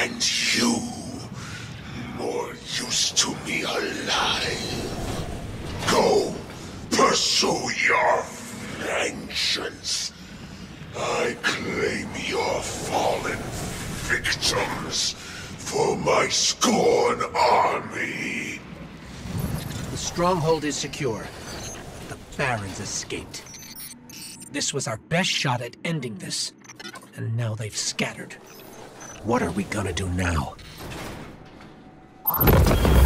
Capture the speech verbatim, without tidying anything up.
And you, more used to me alive. Go, pursue your vengeance. I claim your fallen victims for my Scorn army. The stronghold is secure. The Barons escaped. This was our best shot at ending this. And now they've scattered. What are we gonna do now?